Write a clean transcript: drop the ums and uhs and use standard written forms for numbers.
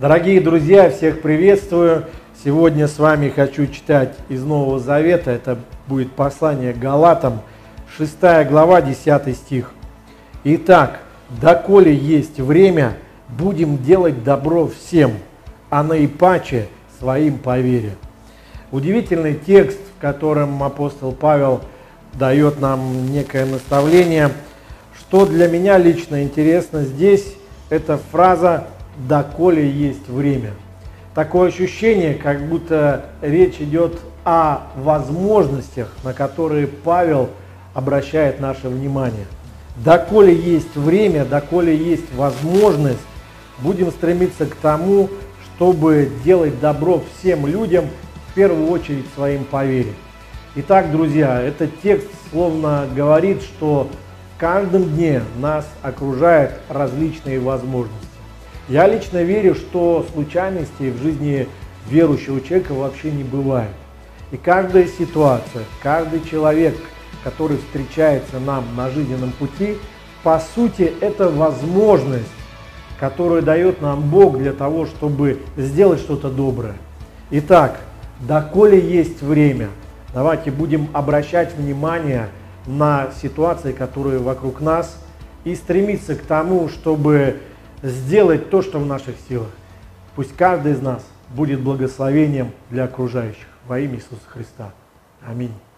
Дорогие друзья, всех приветствую. Сегодня с вами хочу читать из Нового Завета. Это будет послание к Галатам, 6 глава, 10 стих. Итак, доколе есть время, будем делать добро всем, а наипаче своим по вере. Удивительный текст, в котором апостол Павел дает нам некое наставление. Что для меня лично интересно здесь, это фраза «доколе есть время». Такое ощущение, как будто речь идет о возможностях, на которые Павел обращает наше внимание. Доколе есть время, доколе есть возможность, будем стремиться к тому, чтобы делать добро всем людям, в первую очередь своим по вере. Итак, друзья, этот текст словно говорит, что в каждом дне нас окружают различные возможности. Я лично верю, что случайностей в жизни верующего человека вообще не бывает. И каждая ситуация, каждый человек, который встречается нам на жизненном пути, по сути, это возможность, которую дает нам Бог для того, чтобы сделать что-то доброе. Итак, доколе есть время, давайте будем обращать внимание на ситуации, которые вокруг нас, и стремиться к тому, чтобы сделать то, что в наших силах. Пусть каждый из нас будет благословением для окружающих. Во имя Иисуса Христа. Аминь.